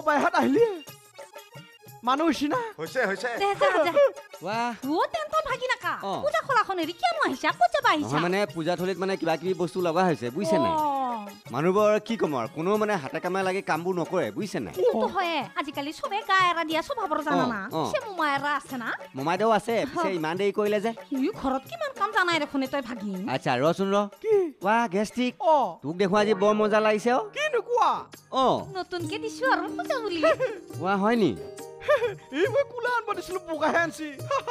পাইহাত আহিলি মানুহ চিনা হৈছে হৈছে দে যা যা वाह ও টেনশন ভাগি নাকা পূজা খলাখন এৰি কিয় আহিছা ক'ত যাবা আহিছা মানে পূজা থলীত মানে কিবা কিবি বস্তু লগা হৈছে বুজিছে নাই মানুহবোৰ কি কম আৰু কোনো মানে হাতে কামে লাগি কামবোৰ নকৰে বুজিছে নাই তো হয় আজিকালি সবে গা এৰা দিয়া স্বভাৱৰ জানা না সে মোমা এৰা আছে না মমাইদেউ আছে পিছে ইমান দেৰি কৰিলে যে ই ঘৰত কিমান কাম জানাই দেখোন তই ভাগিন আচ্ছা ৰচোন ৰ কি वाह গেষ্টিক অ তোক দেখো আজি বৰ মজা লাগিছে অ কি নোকোৱা নতুনকে দিছো আৰু পূজা বুলি वाह হয় নি এই মই কুলা আনব দিছিলো বগাহে আনছি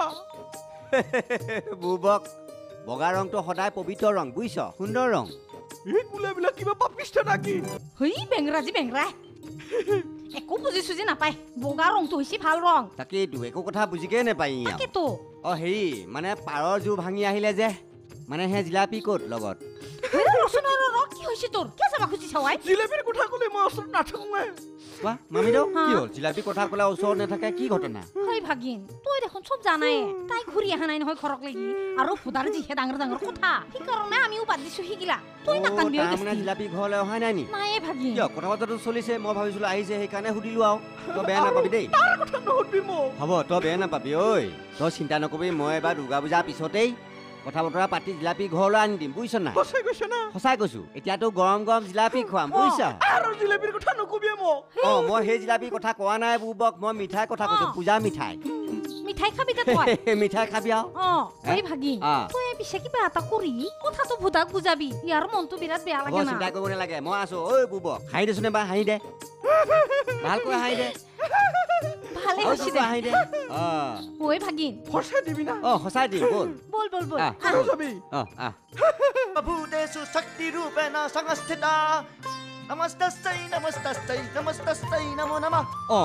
বুবক বগা ৰংটো সদায় পবিত্ৰ ৰং বুজিছ সুন্দৰ ৰং এই কুলাবিলাক কিবা পাপিষ্টা নাকি হই বেংৰাজি বেংৰা একো বুজি সুজি নাপায় বগা ৰংটো হৈছে ভাল ৰং তাকেইতো একো কথা বুজিকে নেপাই তাকেতো অ হেৰি মানে পাৰৰ জোৰ ভাঙি আহিলে যে মানে হে জিলাপি ক'ত লগত ৰচনৰ ৰং কি হৈছে তোৰ কিয় যাবা খুজি চাৱাই জিলেবিৰ কথা ক'লে মই ওচৰত নাথাকোঁৱে वाह মামিদেউ কি হ'ল জিলাপি কথা ক'লে ওচৰত নাথাকে কি ঘটনা হয় ভাগিন তই দেখোন সব জানাই তাই ঘূৰি আহা নাই নহয় ঘৰক লাগি আৰু ফুদাৰ যিহে ডাঙৰ ডাঙৰ কথা সেইকাৰণে আমিও বাদ দিছো শিকিলা তই নাকান্দিও মানে জিলাপি ঘৰলৈ অহা নাই নি নাই ভাগিন কিয় কথা বতৰাটো চলিছে মই ভাবিছিলো আহিছে সেইকাৰণে সুধিলো আৰু তই বেয়া নাপাবি দেই তাৰ কথা নুসুধিবি মোক হ'ব তই বেয়া নাপাবি ঐ তই চিন্তা নকৰিবি মই এবাৰ দুৰ্গা পূজাৰ পিছতেই কথা বতৰা পাতি জিলাপি ঘৰলৈ আনি দিম বুজিছ নাই সঁচাই কৈছে না সঁচাই কৈছো এতিয়াতো গৰম গৰম জিলাপি খুৱাম বুজিছা আৰু জিলেবিৰ কথা নকবি মোক অ মই সেই জিলাপিৰ কথা কোৱা নাই বুবক মই মিঠাই কথা কৈছো পূজা মিঠাই মিঠাই খাবি দে তই মিঠাই খাবি আৰু হয় ভাগিন তই পিছে কিবা এটা কৰি কথাটো ভুদাক বুজাবি ইয়াৰ মনটো বিৰাট বেয়া লাগে না চিন্তা কৰিব নালাগে মই আছো ঐ বুবক হাঁহি দেচোন এবাৰ হাঁহি দে ভালকৈ হাঁহি দে ভালে হৈছে দে হাঁহি দে ঐ ভাগিন সঁচাই দিবি না সঁচাই দিম বল বল বল বল আৰু যাবি प्रभुदेषु शक्तिरूपेण संस्थिता नमस्तस्यै नमस्तस्यै नमस्तस्यै नमो नमः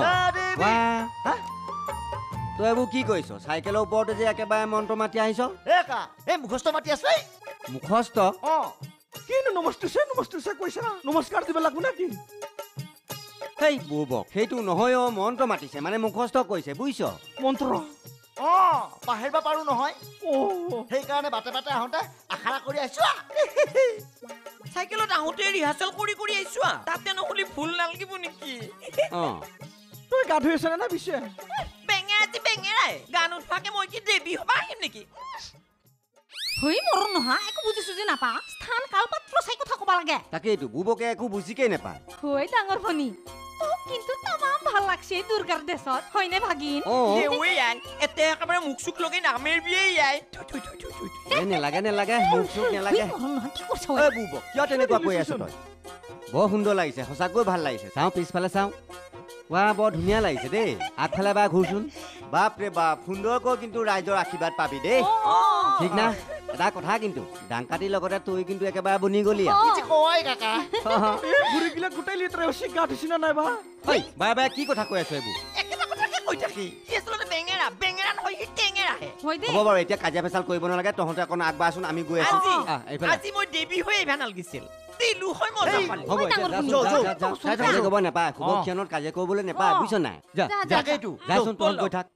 তই এইবোৰ কি কৰিছ চাইকেলৰ ওপৰতে যে একেবাৰে মন্ত্ৰ মাতি আহিছ এই মুখস্থ মাতি আছে মুখস্থ কিনো নমস্তে কৈছা নমস্কাৰ দিব লাগিব নেকি সেই বুবক সেইটো নহয় অ মন্ত্ৰ মাতিছে মানে মুখস্থ কৈছে বুজিছ মন্ত্ৰ পাহৰিব পাৰো নহয় সেইকাৰণে বাটে বাটে আহোঁতে আশা কৰি আহিছো চাইকেলত আহোঁতে ৰিহাৰ্চেল কৰি কৰি আহিছো তাতে নহ'লে ভুল নালাগিব নেকি তই গা ধুই আছনে না পিছে বেঙেৰাই গান উঠোৱাকে মই কি দেৱী হ'ব আহিম নেকি হই মোৰ নহয় একো বুজি সুজি নাপা স্থান কাল পাত্ৰ চাই কথা ক'ব লাগে তাকেইতো বুবকে একো বুজিকেই নাপায় হয় ডাঙৰ ভনী কিন্তু তামাম ভাল লাগছে দুৰ্গাৰ দেশত হয়নে ভাগিন এতে একেবাৰে মুখ চুক লগাই নামেৰ বিয়ে নেলাগে মুখ চুক নেলাগে বুবক কিয় তেনেকুৱা কৈ আছ তই বৰ সুন্দৰ লাগিছে সঁচাকৈ ভাল লাগিছে চাওঁ পিছফালে চাওঁ ৱা বৰ ধুনীয়া লাগিছে দেই আগফালে এবাৰ ঘূৰচোন বাপৰে বাপ সুন্দৰকৈ কিন্তু ৰাইজৰ আশীৰ্বাদ পাবি দেই ঠিক না এটা কথা কিন্তু ডাংকাটিৰ লগতে তই কিন্তু একেবাৰে বনি গলি গোটেই লিটাৰ গা ধুইছি না নাই বাৰে বাৰে কি কথা কৈ আছ এইবোৰ হ'ব বাৰু এতিয়া কাজিয়া পেচাল কৰিব নালাগে তহঁতে অকণ আগবাঢ়চোন আমি গৈ আছো মই দেৱী হৈ আহিব নালাগিছিল ক'ব নাপায় শুভ ক্ষণত কাজিয়া কৰিবলৈ নাপায় বুজিছ নাই যাচোন তহঁত গৈ থাক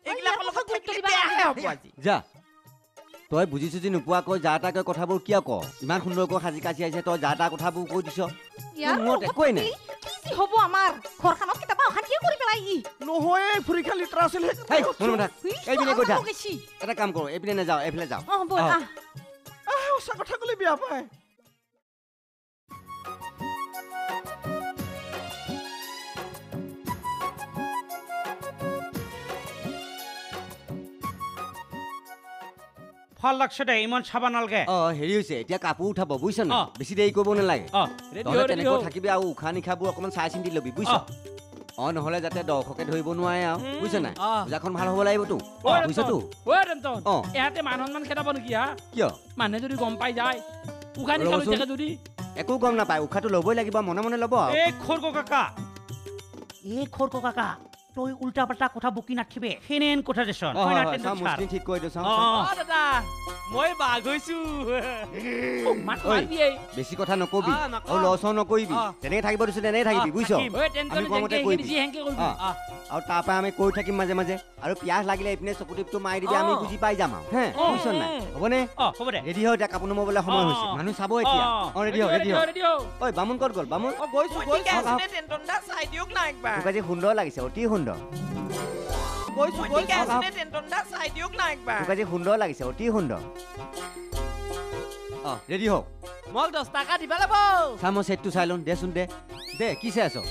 যা তই বুজি চুজি নোপোৱাকৈ যা তাকৈ কথাবোৰ কিয় ক ইমান সুন্দৰকৈ সাজি কাচি আহিছে তই যা তা কথাবোৰ কৈ দিছ একোৱেই নাই হ'ব আমাৰ ঘৰখনত কেতিয়াবা অশান্তিয়ে কৰি পেলাই নহয় ফুৰিখা লিটাৰ আছিল এইপিনে গৈ থাক এটা কাম কৰো এইপিনে নাযাওঁ এইফালে যাওঁ সঁচা কথা ক'লে বেয়া পায় ভাল লাগছে দে ইমান চাবা নালাগে হেৰি হৈছে এতিয়া কাপোৰ উঠাব বুজিছ না বেছি দেৰি কৰিব নালাগে তহঁতে তেনেকৈ থাকিবি আৰু উশাহ নিশাবোৰ অকণমান চাই চিন্তি ল'বি বুজিছ নহ'লে যাতে দৰ্শকে ধৰিব নোৱাৰে আৰু বুজিছ নাই পূজাখন ভাল হ'ব লাগিবতো বুজিছতো ইয়াতে মান সন্মান খেদাব নেকি হা কিয় মানুহে যদি গম পাই যায় উশাহ নিশাহ লৈ থাকে যদি একো গম নাপায় উশাহটো ল'বই লাগিব মনে মনে ল'ব এই খৰক কাকা তই উল্টা পাল্টা কথা বকি নাথিবে হেনেন কথা দেচোন অ হয় হয় চাওঁ মুছকিন ঠিক কৰি দিওঁ চাওঁ দাদা মই বাঘ হৈছো মাত ঐ, মাৰিবি এই বেছি কথা নকবি নকওঁ। আৰু লছ নকৰিবি অ। তেনেকৈ থাকিব দিছোঁ তেনেকৈ থাকিবি বুজিছ ঐ টেনচন আমি কোৱামতে যেনকে কৰিবি। যি হেংকে কৰিবি অ। আৰু তাৰ পৰা আমি কৈ থাকিম মাজে মাজে আৰু পিয়াহ লাগিলে এইপিনে চকু টিপটো মাৰি দিবি আমি অ। বুজি পাই যাম আৰু হে অ, বুজিছ নাই অ। হ'বনে অ হ'ব দে ৰেডি হয় এতিয়া কাপোৰ নমাবলৈ সময় অ, হৈছে অ। মানুহ চাব এতিয়া অ ৰেডি হয় ৰেডি হয় ঐ বামুণ ক'ত গ'ল বামুণ গৈছো মই গৈছো ঠিকে আছে নে টেনটন দা চাই দিয়ক না একবাৰ তোক আজি সুন্দৰ লাগিছে অতি সুন্দৰ গৈছো মই গৈছো ঠিকে আছে নে টেনটন দা চাই দিয়ক না একবাৰ তোক আজি সুন্দৰ লাগিছে অতি সুন্দৰ অ ৰেডি হওক মোক 10 টকা দিবা লাগিব চা মই ছেটটো চাই লওঁ দেচোন দে দে কি চাই আছ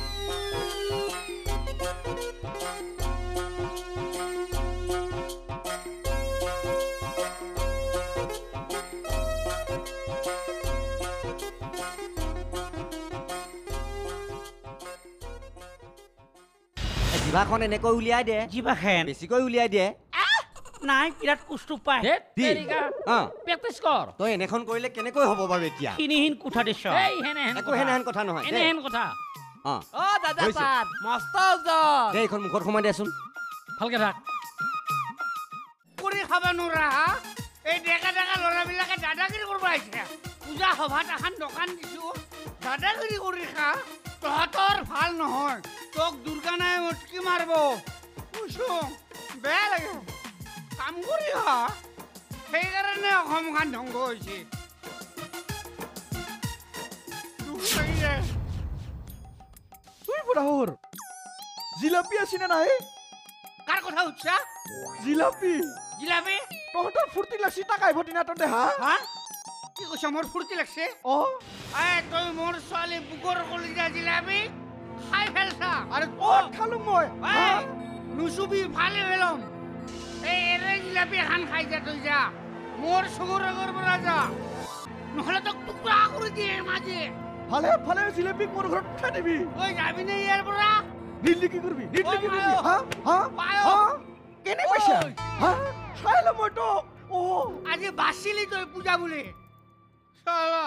জিভাখন এনেকৈ উলিয়াই দে জিভা খেন বেছিকৈ উলিয়াই দিয়ে নাই বিৰাট কুষ্টু পায় দি অ প্ৰেক্টিচ কৰ তই এনেখন কৰিলে কেনেকৈ হ'ব বাৰু এতিয়া খিনিহীন কোঠা দেচ এই হেনে একো হেনেহেন কথা নহয় দে এনেহেন কথা অ অ দাদা হৈছে। পাত মস্ত ওজন দে এইখন মুখত সোমাই দেচোন ভালকে থাক কৰি খাব নোৱাৰা হা এই ডেকা ডেকা ল'ৰাবিলাকে দাদাগিৰি কৰিব আহিছে পূজা সভাত এখন দোকান দিছো দাদাগিৰি কৰি খা তহঁতৰ ভাল নহয় তোক দুৰ্গা নাই মটকি মাৰিব বুজছো বেয়া লাগে কাম কৰি খা সেইকাৰণে অসমখন ধ্বংস হৈছে দুখ লাগিছে তুই বুঢ়াহৰ জিলাপি আছিনে নাই কাৰ কথা উঠছা জিলাপি জিলাপি তহঁতৰ ফুৰ্তি লাগছি তাকাই ভতি না তহঁতে হা হা কি কৈছ মোৰ ফূৰ্তি লাগছে অ তই মোৰ ছোৱালী বুকৰ কলিজা জিলাপি খাই ফেলছা আৰে ক'ত খালো মই হা? নুচুবি ভালে পেলম এই এৰে জিলাপি এখন খাই যা তই যা মোৰ চকুৰ আগৰ পৰা যা নহ'লে তোক টুকুৰা কৰি দিয়ে মাজে ভালে ভালে জিলাপি মোৰ ঘৰত খাই দিবি তই যাবিনে ইয়াৰ পৰা নিলি কি কৰিবি নিলি কি কৰিবি পায়। হা হা পায়। হা কেনে পাইছা ঐ। হা চাই ল মই তো অ আজি বাচিলি তই পূজা বুলি চালা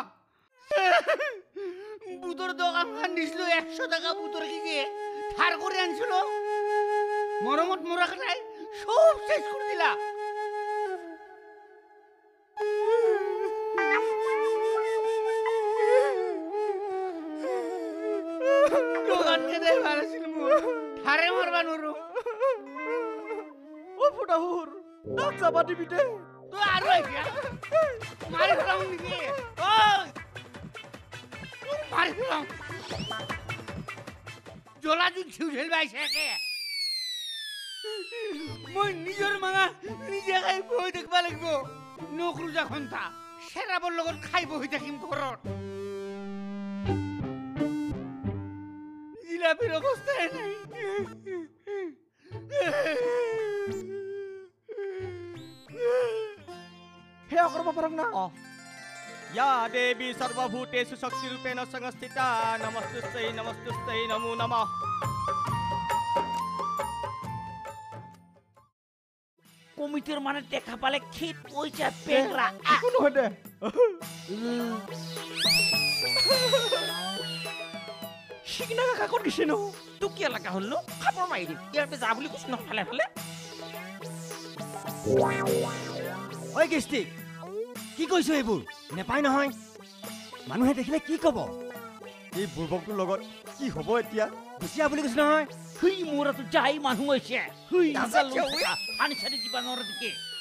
বুটৰ দোকানখন দিছিলো 100 টকা বুটৰ কেজি ধাৰ কৰি আনিছিলো মৰমত মৰা খাই সব শেষ কৰি দিলা দোকান কেনে ভাল আছিল মোৰ ধাৰে মাৰবা নোৱাৰো ও বুঢ়াহৰ তাক যাবা দিবি দে তই আৰু আহিয়া মাৰি পেলাম নেকি ঐ তোক মাৰি পেলাম জ্বলাটো ঝিউঝেল বাইছে একে মই নিজৰ মাঙা নিজে খাই বহি থাকিব লাগিব নকৰোজা ঘণ্টা চেৰাবৰ লগত খাই বহি থাকিম ঘৰত জিলাপিৰ অৱস্থাই নাই সেয়া কৰিব পাৰক না या देवी सर्वभूतेषु शक्तिरूपेण संस्थिता नमस्तुस्यै नमो नमः কমিটিৰ মানে দেখা পালে খিত পইচা পেংৰা একো নহয় দে সিগনা কাকা ক'ত গৈছে নো তোক কিয় লগা হ'ল নো খাবৰ মাৰি দিম ইয়াৰ পৰা যা বুলি কৈছো ন ফালে ফালে ঐ কৃষ্টি কি কৈছো এইবোৰ নেপায় নহয় মানুহে দেখিলে কি ক'ব এই বুৰ্বকটোৰ লগত কি হ'ব এতিয়া গুচিয়া বুলি কৈছো নহয় হুই মোৰতো যাই মানুহ হৈছে হুই নাযাওঁ কিয়, ঐ? আনি চানি দিবা নোৱাৰো দেখি